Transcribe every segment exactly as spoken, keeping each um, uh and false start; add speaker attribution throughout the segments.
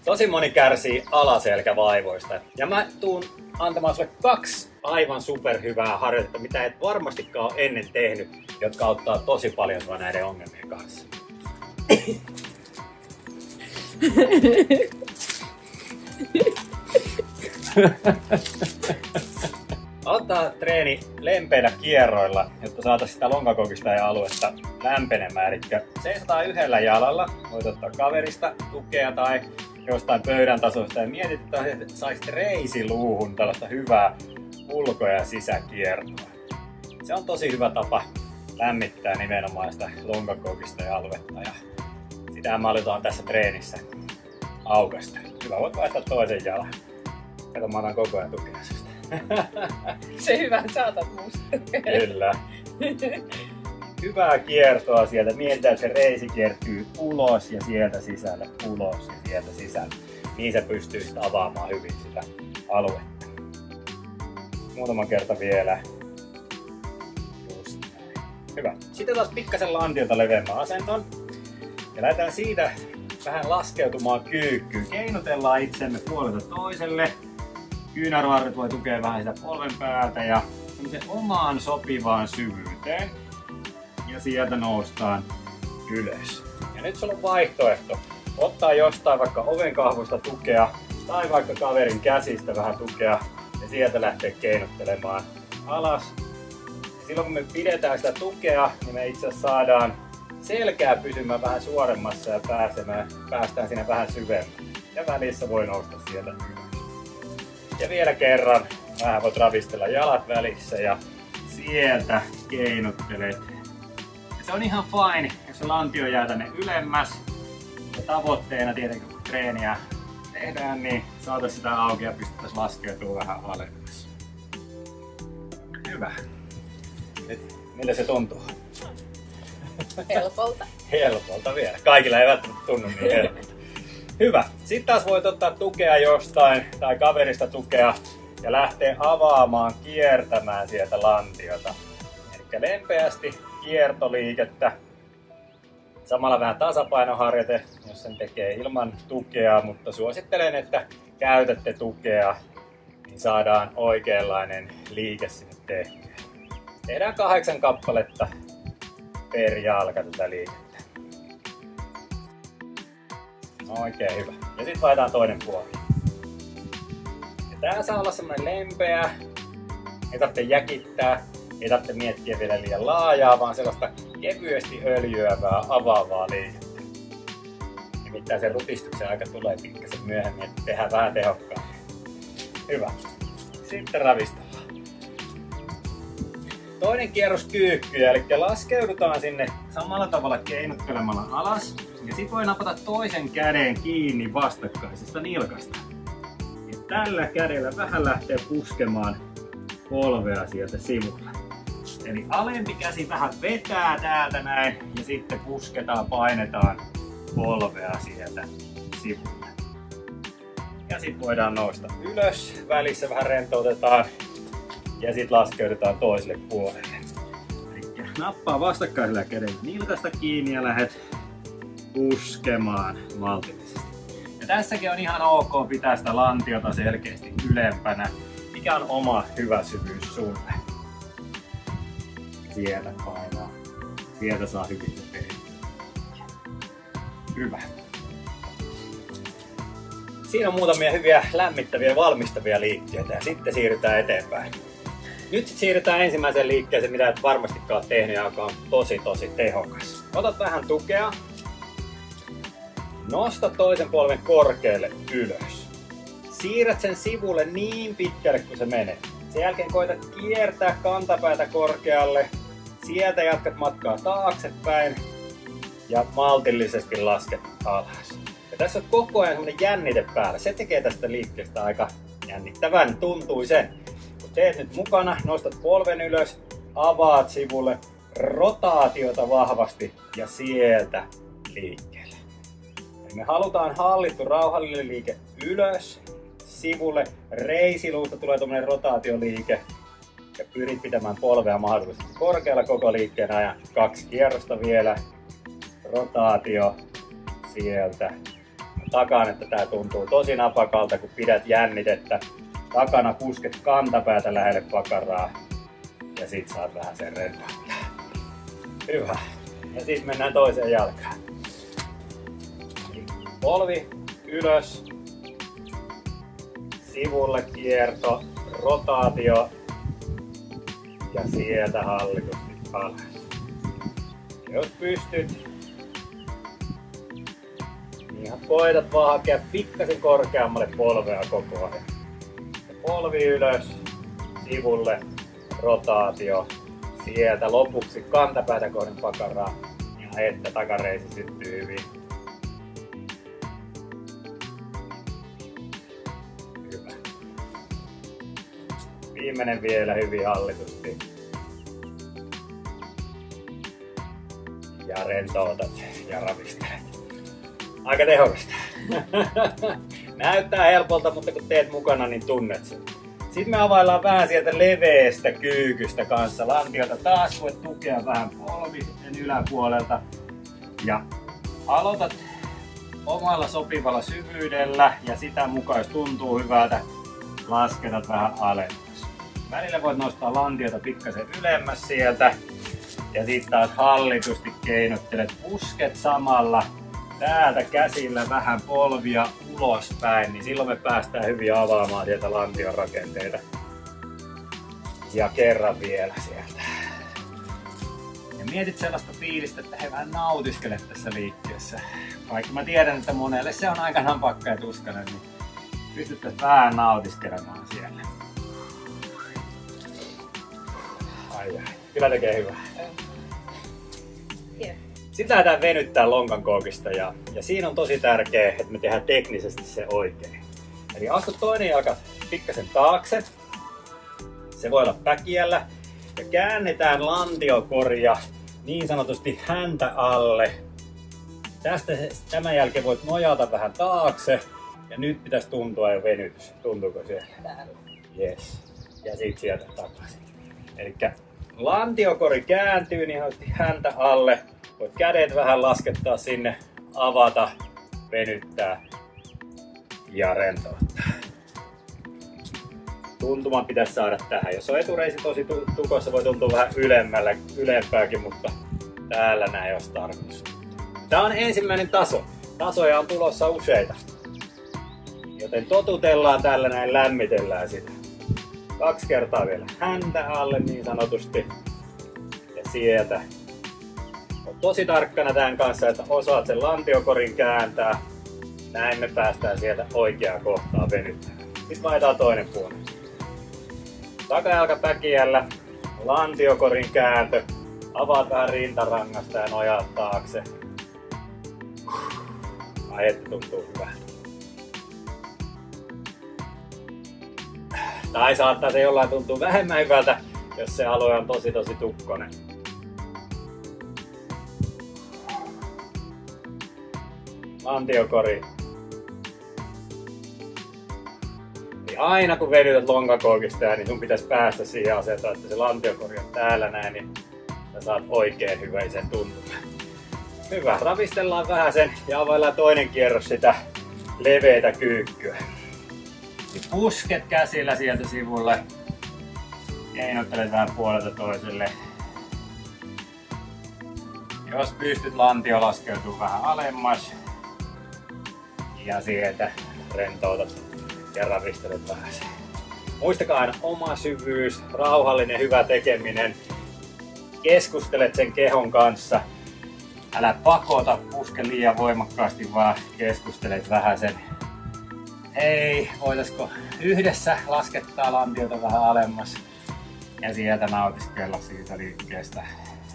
Speaker 1: Tosi moni kärsii alaselkävaivoista ja mä tuun antamaan sulle kaksi aivan superhyvää harjoitetta, mitä et varmastikaan ole ennen tehnyt, jotka auttaa tosi paljon sua näiden ongelmien kanssa. Aloittaa treeni lempeillä kierroilla, jotta saataisiin sitä lonkakokista ja aluetta lämpenemään. Eli seisotaan yhdellä jalalla, voit ottaa kaverista tukea tai jostain pöydän tasosta ja mietit, että saisit reisiluuhun tällaista hyvää ulko- ja sisäkiertoa. Se on tosi hyvä tapa lämmittää nimenomaan sitä lonkakokista ja aluetta ja sitä me aletaan tässä treenissä aukasta. Hyvä, voit vaihtaa toisen jalan. Kato, mä annan koko ajan tukea susta.
Speaker 2: Se hyvä, saatat musta.
Speaker 1: Kyllä. Hyvää kiertoa sieltä. Mietitään, että se reisi kiertyy ulos ja sieltä sisälle, ulos ja sieltä sisälle. Niin se pystyy sitten avaamaan hyvin sitä aluetta. Muutama kerta vielä. Just näin. Hyvä. Sitten taas pikkasen lantiota leveämmän asenton. Ja lähdetään siitä vähän laskeutumaan kyykkyyn. Keinotellaan itsemme puolelta toiselle. Kyynärvarret voi tukea vähän sitä polven päältä ja omaan sopivaan syvyyteen. Ja sieltä noustaan ylös. Ja nyt sulla on vaihtoehto ottaa jostain vaikka ovenkahvosta tukea tai vaikka kaverin käsistä vähän tukea ja sieltä lähteä keinottelemaan alas. Ja silloin kun me pidetään sitä tukea, niin me itse asiassa saadaan selkää pysymään vähän suoremmassa ja pääsemään, päästään sinne vähän syvemmälle. Ja välissä voi nousta sieltä ylös. Ja vielä kerran vähän voit ravistella jalat välissä ja sieltä keinottelet. Ja se on ihan fine, jos se lantio jää tänne ylemmäs. Ja tavoitteena tietenkin kun treeniä tehdään, niin saataisiin sitä auki ja pystyttäisiin laskeutumaan vähän alemmas. Hyvä. Nyt, miltä se tuntuu?
Speaker 2: Helpolta.
Speaker 1: Helpolta vielä. Kaikilla ei välttämättä tunnu niin helpolta. Hyvä. Sitten taas voit ottaa tukea jostain tai kaverista tukea ja lähteä avaamaan, kiertämään sieltä lantiota. Eli lempeästi kiertoliikettä. Samalla vähän tasapainoharjoite, jos sen tekee ilman tukea, mutta suosittelen, että käytätte tukea, niin saadaan oikeanlainen liike sinne tehtyä. Tehdään kahdeksan kappaletta per jalka tätä liikettä. Oikein hyvä. Ja sitten vaihdetaan toinen puoli. Ja tää saa olla semmonen lempeä. Ei tarvitse jäkittää. Ei tarvitse miettiä vielä liian laajaa, vaan sellaista kevyesti öljyävää, avaavaa liikettä. Nimittäin sen rutistuksen aika tulee pikkasen myöhemmin, että tehdään vähän tehokkaammin. Hyvä. Sitten ravistellaan. Toinen kierros kyykkyjä, eli laskeudutaan sinne samalla tavalla keinottelemalla alas. Ja sit voi napata toisen käden kiinni vastakkaisesta nilkasta. Ja tällä kädellä vähän lähtee puskemaan polvea sieltä sivulle. Eli alempi käsi vähän vetää täältä näin ja sitten pusketaan, painetaan polvea sieltä sivulle. Ja sit voidaan nousta ylös, välissä vähän rentoutetaan ja sit laskeudutaan toiselle puolelle. Eli nappaa vastakkaisella kädellä nilkasta kiinni ja lähet puskemaan maltillisesti. Ja tässäkin on ihan ok pitää sitä lantiota selkeästi ylempänä, mikä on oma hyvä syvyys sulle. Sieltä painaa. Sieltä saa hyvin se peli. Hyvä. Siinä on muutamia hyviä lämmittäviä ja valmistavia liikkeitä ja sitten siirrytään eteenpäin. Nyt sit siirrytään ensimmäiseen liikkeeseen, mitä et varmastikaan ole tehnyt ja joka on tosi tosi tehokas. Otat vähän tukea. Nosta toisen polven korkealle ylös. Siirrät sen sivulle niin pitkälle kuin se menee. Sen jälkeen koita kiertää kantapäätä korkealle. Sieltä jatkat matkaa taaksepäin ja maltillisesti lasket alas. Ja tässä on koko ajan semmoinen jännite päällä. Se tekee tästä liikkeestä aika jännittävän tuntuisen. Kun teet nyt mukana, nostat polven ylös, avaat sivulle, rotaatiota vahvasti ja sieltä liikkeelle. Eli me halutaan hallittu rauhallinen liike ylös, sivulle, reisiluusta tulee tuommoinen rotaatioliike ja pyrit pitämään polvea mahdollisesti korkealla koko liikkeen ajan. Kaksi kierrosta vielä, rotaatio sieltä takaan, että tää tuntuu tosi napakalta, kun pidät jännitettä. Takana pusket kantapäätä lähelle pakaraa ja sit saat vähän sen rentouttaa. Hyvä. Ja sit mennään toiseen jalkaan. Polvi ylös, sivulle kierto, rotaatio ja sieltä hallitusti alas. Jos pystyt, niin koetat vaan hakea pikkasen korkeammalle polvea koko ajan. Polvi ylös, sivulle, rotaatio, sieltä lopuksi kantapäätä kohden pakaraa ja että takareisi syttyy hyvin. Hyvä. Viimeinen vielä hyvin hallitusti. Ja rentoutat ja ravistelet. Aika tehokasta. Näyttää helpolta, mutta kun teet mukana, niin tunnet sen. Sitten me availlaan vähän sieltä leveästä kyykystä kanssa. Lantiota taas voit tukea vähän polvien yläpuolelta. Ja aloitat omalla sopivalla syvyydellä ja sitä mukaan, jos tuntuu hyvältä, lasketat vähän alemmas. Välillä voit nostaa lantiota pikkasen ylemmäs sieltä. Ja sitten taas hallitusti keinottelet pusket samalla. Täältä käsillä vähän polvia ulospäin, niin silloin me päästään hyvin avaamaan sieltä lantion rakenteita. Ja kerran vielä sieltä. Ja mietit sellaista fiilistä, että he vähän nautiskelet tässä liikkeessä. Vaikka mä tiedän, että monelle se on aika napakka ja tuskainen, niin pystyttäisiin vähän nautiskelemaan siellä. Ai ai, kyllä tekee hyvää.
Speaker 2: Yeah.
Speaker 1: Sitten lähdetään venyttää lonkan koukista ja, ja siinä on tosi tärkeää, että me tehdään teknisesti se oikein. Eli astu toinen jalka pikkasen taakse. Se voi olla päkiällä. Ja käännetään lantiokoria niin sanotusti häntä alle. Tästä tämän jälkeen voit nojata vähän taakse. Ja nyt pitäisi tuntua jo venytys. Tuntuuko siellä?
Speaker 2: Täällä.
Speaker 1: Yes. Ja sit sieltä takaisin. Elikkä lantiokori kääntyy niin sanotusti häntä alle. Voit kädet vähän laskettaa sinne, avata, venyttää ja rentouttaa. Tuntuma pitäisi saada tähän. Jos on etureisi tosi tukossa, voi tuntua vähän ylemmällä, ylempääkin, mutta täällä näin olisi tarkoitus. Tämä on ensimmäinen taso. Tasoja on tulossa useita. Joten totutellaan tällä näin, lämmitellään sitä. Kaksi kertaa vielä häntä alle niin sanotusti. Ja sieltä. Oot tosi tarkkana tämän kanssa, että osaat sen lantiokorin kääntää. Näin me päästään sieltä oikeaan kohtaan venyttämään. Sitten vaihdetaan toinen puoli. Takajalka päkiällä, lantiokorin kääntö. Avaat vähän rintarangasta ja nojaat taakse. Ai että tuntuu hyvältä. Tai saattaa se jollain tuntua vähemmän hyvältä, jos se alue on tosi tosi tukkonen. Lantiokori. Eli aina kun venytät lonkakoukista, niin sun pitäisi päästä siihen asentoon, että se lantiokori on täällä näin, niin sä saat oikein hyväisen tuntuman. Hyvä, ravistellaan vähän sen ja availlaan toinen kierros sitä leveätä kyykkyä. Pusket käsillä sieltä sivulle. Keinottelet vähän puolelta toiselle. Jos pystyt, lantio laskeutuu vähän alemmas. Ja sieltä rentoutat ja ravistelet vähän. Muistakaa aina oma syvyys, rauhallinen hyvä tekeminen. Keskustelet sen kehon kanssa. Älä pakota, puske liian voimakkaasti, vaan keskustelet vähän sen. Hei, voitaisko yhdessä laskettaa lantiota vähän alemmas ja sieltä nautiskella siitä liikkeestä.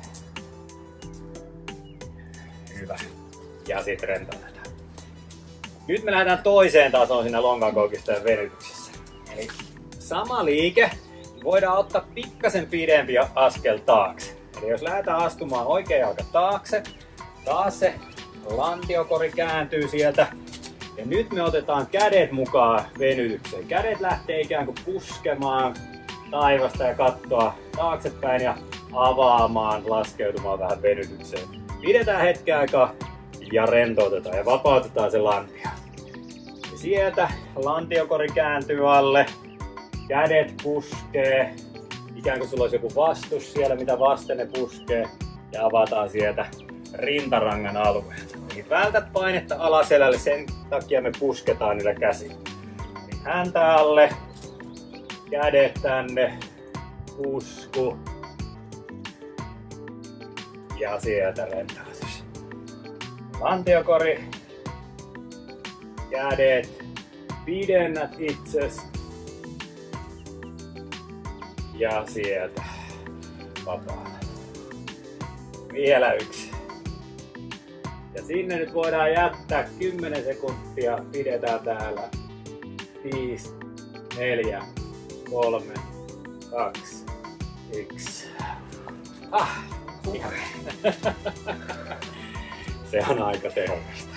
Speaker 1: Hyvä. Ja sitten rentoutetaan. Nyt me lähdetään toiseen tasoon siinä lonkankoukista ja venytyksessä. Eli sama liike, voidaan ottaa pikkasen pidempi askel taakse. Eli jos lähdetään astumaan oikea jalka taakse, taas se lantiokori kääntyy sieltä. Ja nyt me otetaan kädet mukaan venytykseen. Kädet lähtee ikään kuin puskemaan taivasta ja kattoa taaksepäin ja avaamaan, laskeutumaan vähän venytykseen. Pidetään hetken aikaa ja rentoutetaan ja vapautetaan se lantio. Ja sieltä lantiokori kääntyy alle, kädet puskee, ikään kuin sulla olisi joku vastus siellä, mitä vasten ne puskee, ja avataan sieltä rintarangan alueelta. Eli vältät painetta alaselälle, sen takia me pusketaan niillä käsillä. Eli häntä alle, kädet tänne, pusku, ja sieltä rentautus. Lantiokori, kädet, pidennät itses, ja sieltä vapaata. Vielä yksi. Ja sinne nyt voidaan jättää kymmenen sekuntia. Pidetään täällä. viisi, neljä, kolme, kaksi, yksi. Ah, ihan. Se on aika tehokasta.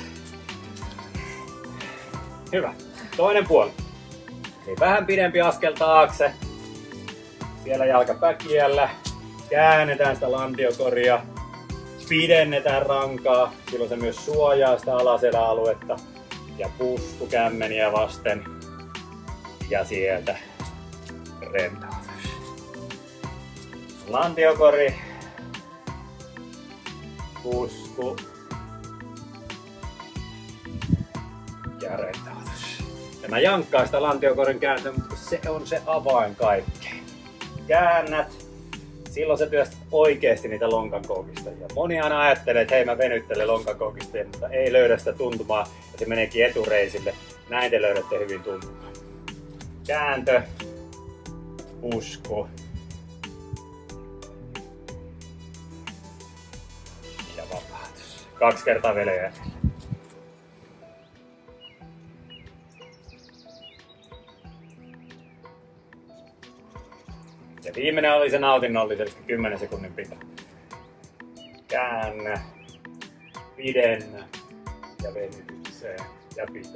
Speaker 1: Hyvä. Toinen puoli. Eli vähän pidempi askel taakse. Siellä jalkapäkiällä. Käännetään sitä lantiokoria. Pidennetään rankaa. Silloin se myös suojaa sitä alaseläaluetta. Ja pusku kämmeniä vasten. Ja sieltä rentautus. Lantiokori. Pusku. Ja rentautus. Ja mä jankkaan sitä lantiokorin kääntöä, mutta se on se avain kaikkeen. Käännät. Silloin sä työstät oikeesti niitä lonkankoukistajia. Moni aina ajattelee, että hei mä venyttelen lonkankoukistajia, mutta ei löydä sitä tuntumaa ja se meneekin etureisille. Näin te löydätte hyvin tuntumaa. Kääntö. Pusku. Ja vapautus. Kaksi kertaa vielä jäljellä. Ja viimeinen oli se nautinnollisesti kymmenen sekunnin pito. Käännä, pidennä ja venytykseen ja pito.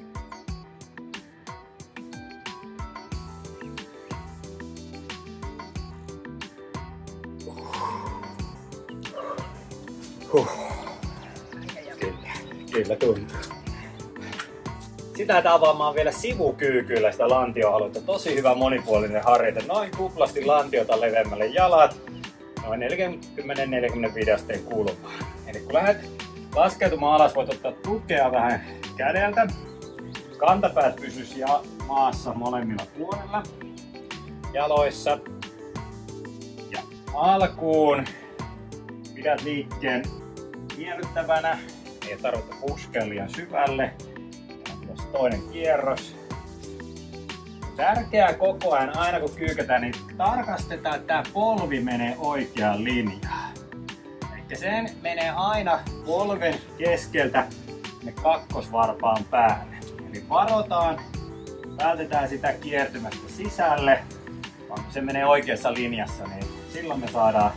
Speaker 1: Huh. Kyllä, kyllä tuntuu. Sitä avaamaan vielä sivukyykyllä sitä lantioaluetta. Tosi hyvä monipuolinen harjoite. Noin kuplasti lantiota leveämmälle jalat. Noin neljäkymmentä neljäkymmentäviisi asteen kulmaan. Eli kun lähdet laskeutumaan alas, voit ottaa tukea vähän kädeltä. Kantapäät pysyisi ja maassa molemmilla puolella. Jaloissa. Ja alkuun pidät liikkeen miellyttävänä. Ei tarvitse puskea liian syvälle. Toinen kierros. Tärkeää koko ajan, aina kun kyykätään, niin tarkastetaan, että tämä polvi menee oikeaan linjaan. Eli sen menee aina polven keskeltä ne kakkosvarpaan päälle. Eli varotaan, vältetään sitä kiertymästä sisälle, vaan kun se menee oikeassa linjassa, niin silloin me saadaan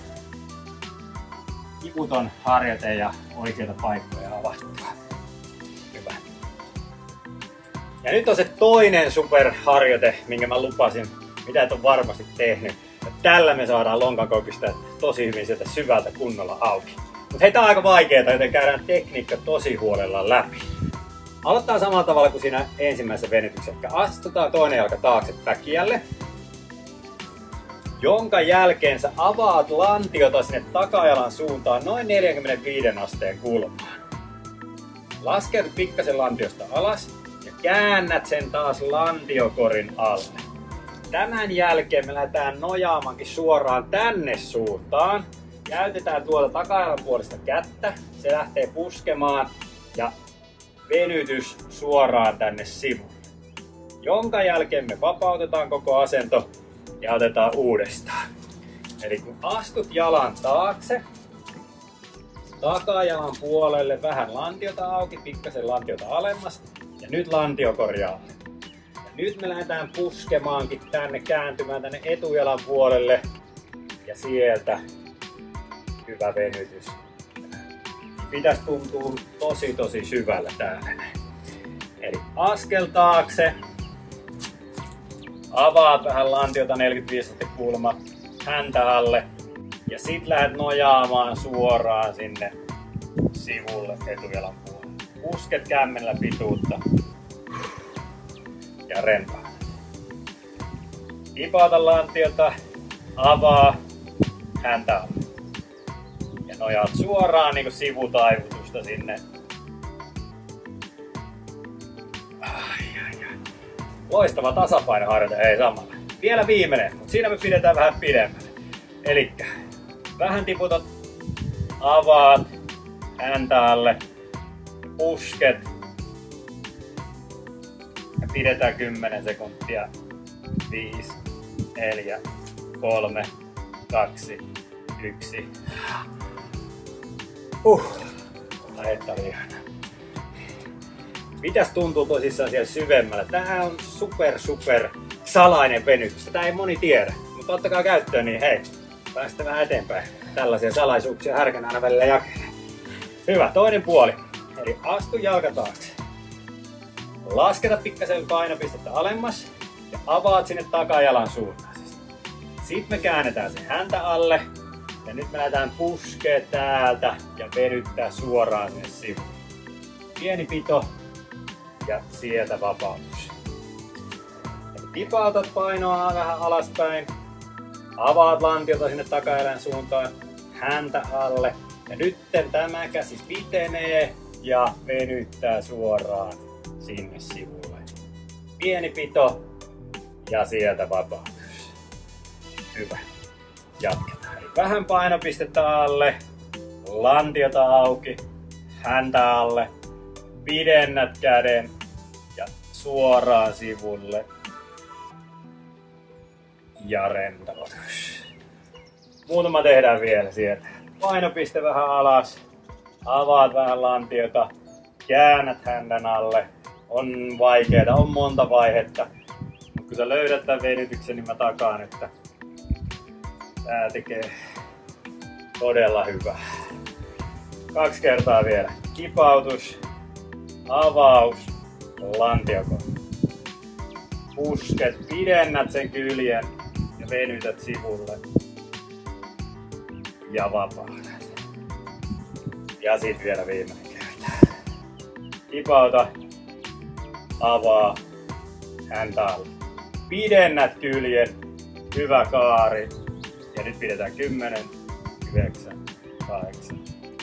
Speaker 1: kivuton harjoite ja oikeita paikkoja avattua. Hyvä. Ja nyt on se toinen superharjoite, minkä mä lupasin, mitä et ole varmasti tehnyt. Ja tällä me saadaan lonkankoukista tosi hyvin sieltä syvältä kunnolla auki. Mutta hei, tää on aika vaikeeta, joten käydään tekniikka tosi huolella läpi. Aloitetaan samalla tavalla kuin siinä ensimmäisessä venytyksessä. Astutaan toinen jalka taakse päkiälle. Jonka jälkeen sä avaat lantiota sinne takajalan suuntaan noin neljäkymmentäviisi asteen kulmaan. Laskeudut pikkasen lantiosta alas ja käännät sen taas lantiokorin alle. Tämän jälkeen me lähdetään nojaamankin suoraan tänne suuntaan. Käytetään tuolta takajalan puolesta kättä. Se lähtee puskemaan ja venytys suoraan tänne sivulle. Jonka jälkeen me vapautetaan koko asento ja otetaan uudestaan. Eli kun astut jalan taakse, takajalan puolelle vähän lantiota auki, pikkasen lantiota alemmas ja nyt lantiokorjaa. Ja nyt me lähdetään puskemaankin tänne, kääntymään tänne etujalan puolelle ja sieltä hyvä venytys. Pitäisi tuntua tosi tosi syvällä täällä. Eli askel taakse. Avaat vähän lantiota neljäkymmentäviisi asteen kulma, häntä alle ja sit lähdet nojaamaan suoraan sinne sivulle etujalan puolelle. Pusket kämmenellä pituutta. ja rentauta. Tipauta lantiota, avaa, häntä alle. Ja nojaat suoraan niin kuin sivutaivutusta sinne. Ai, ai, ai. Loistava tasapainoharjoite, hei samalla. Vielä viimeinen, mutta siinä me pidetään vähän pidemmälle. Elikkä vähän tiputat, avaat, häntä alle, pusket ja pidetään kymmenen sekuntia. viisi, neljä, kolme, kaksi, yksi. Uh, lähettää ihana. Mitäs tuntuu tosissaan siellä syvemmällä? Tää on super super salainen venytys. Tää ei moni tiedä, mutta ottakaa käyttöön, niin hei, päästä vähän eteenpäin. Tällaisia salaisuuksia härkän aina välillä jakelee. Hyvä, toinen puoli. Eli astu jalka taakse. Lasketa pikkasen painopistettä alemmas ja avaat sinne takajalan suuntaisesti. Sitten me käännetään se häntä alle ja nyt me lähdetään puskee täältä ja venyttää suoraan sinne sivuun. Pieni pito ja sieltä vapautus. Eli tipautat painoa vähän alaspäin, avaat lantiota sinne takajalan suuntaan, häntä alle ja nyt tämä käsi pitenee ja venyttää suoraan sinne sivulle. Pieni pito ja sieltä vapautus. Hyvä. Jatketaan. Eli vähän painopistettä alle, lantiota auki, häntä alle, pidennät käden ja suoraan sivulle. Ja rentautus. Muutama tehdään vielä sieltä. Painopiste vähän alas, avaat vähän lantiota, käännät hännän alle. On vaikeeta, on monta vaihetta. Mutta kun sä löydät tämän venytyksen, niin mä takaan, että tää tekee todella hyvää. Kaksi kertaa vielä. Kipautus, avaus, lantiokon. Pusket, pidennät sen kyljen ja venytät sivulle. Ja vapautat. Ja sit vielä viimeinen kerta. Kipauta, avaa, häntä alle. Pidennät kyljen, hyvä kaari. Ja nyt pidetään kymmenen, yhdeksän, kahdeksan,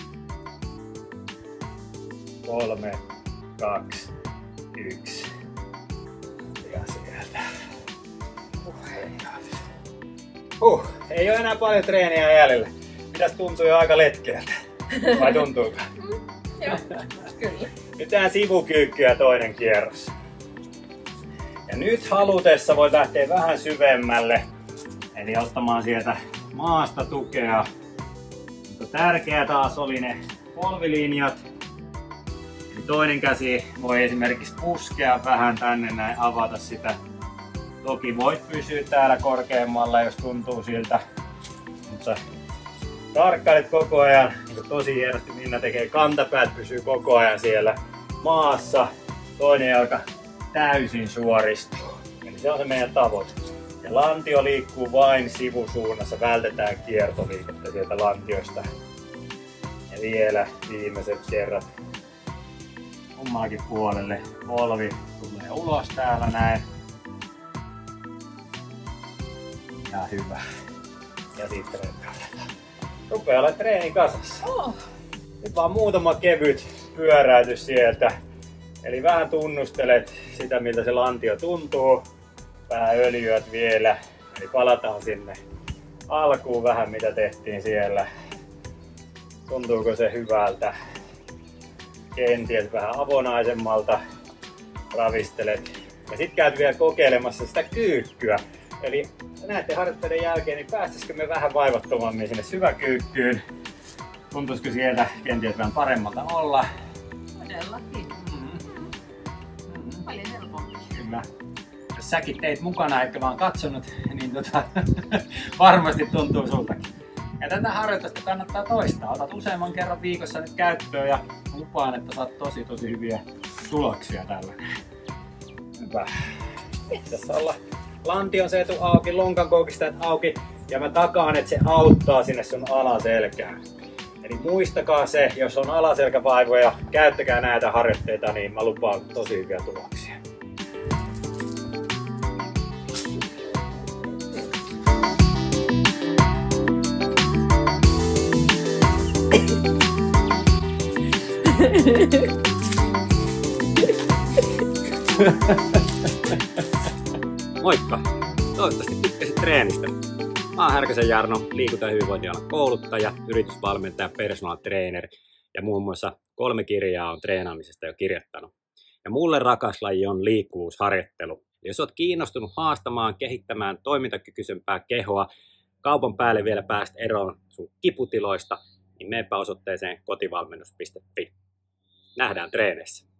Speaker 1: kolme, kaksi, yksi. Ja sieltä. Uh, ei, uh, ei ole enää paljon treeniä jäljellä. Mitäs tuntuu jo aika letkeältä? Vai tuntuuko?
Speaker 2: Joo, kyllä.
Speaker 1: Nyt tehdään sivukyykkyä toinen kierros. Ja nyt halutessa voi lähteä vähän syvemmälle. Eli ottamaan sieltä maasta tukea. Mutta tärkeää taas oli ne polvilinjat. Eli toinen käsi voi esimerkiksi puskea vähän tänne näin, avata sitä. Toki voit pysyä täällä korkeammalla, jos tuntuu siltä. Mutta tarkkailet koko ajan, niin tosi hienosti Minna tekee, kantapäät pysyy koko ajan siellä maassa. Toinen jalka täysin suoristuu. Eli se on se meidän tavoite. Ja lantio liikkuu vain sivusuunnassa, vältetään kiertoliikettä sieltä lantiosta. Ja vielä viimeiset kerrat kummaakin puolelle. Polvi tulee ulos täällä näin. Ja hyvä. Ja sitten rentautetaan. Rupee olemaan treeni kasassa.
Speaker 2: Oh.
Speaker 1: Nyt vaan muutama kevyt pyöräytys sieltä. Eli vähän tunnustelet sitä, miltä se lantio tuntuu. Vähän öljyät vielä. Eli palataan sinne alkuun vähän, mitä tehtiin siellä. Tuntuuko se hyvältä? Kenties vähän avonaisemmalta. Ravistelet. Ja sit käyt vielä kokeilemassa sitä kyykkyä. Eli näiden harjoitteiden jälkeen, niin päästäisikö me vähän vaivattomammin sinne syväkyykkyyn? Tuntuisiko sieltä kenties vähän paremmalta olla?
Speaker 2: Todellakin. Mm-hmm. Mm-hmm. Paljon helpompi.
Speaker 1: Kyllä. Jos säkin teit mukana, etkä vaan katsonut, niin tota, varmasti tuntuu sultakin. Ja tätä harjoitusta kannattaa toistaa. Otat useamman kerran viikossa nyt käyttöön ja lupaan, että saat tosi tosi hyviä tuloksia tällä. Hyvä. Tässä ollaan lantion seetu auki, lonkan koukistajat auki ja mä takaan, että se auttaa sinne sun alaselkään. Eli muistakaa se, jos on alaselkävaivoja, käyttäkää näitä harjoitteita, niin mä lupaan tosi hyviä tuloksia. Moikka! Toivottavasti tykkäsit treenistä. Mä oon Härkösen Jarno, liikunta- ja hyvinvointialan kouluttaja, yritysvalmentaja, personal trainer ja muun muassa kolme kirjaa on treenaamisesta jo kirjoittanut. Ja mulle rakas laji on liikkuvuusharjoittelu. Jos oot kiinnostunut haastamaan, kehittämään toimintakykyisempää kehoa, kaupan päälle vielä päästä eroon sun kiputiloista, niin meepä osoitteeseen kotivalmennus piste fi. Nähdään treeneissä.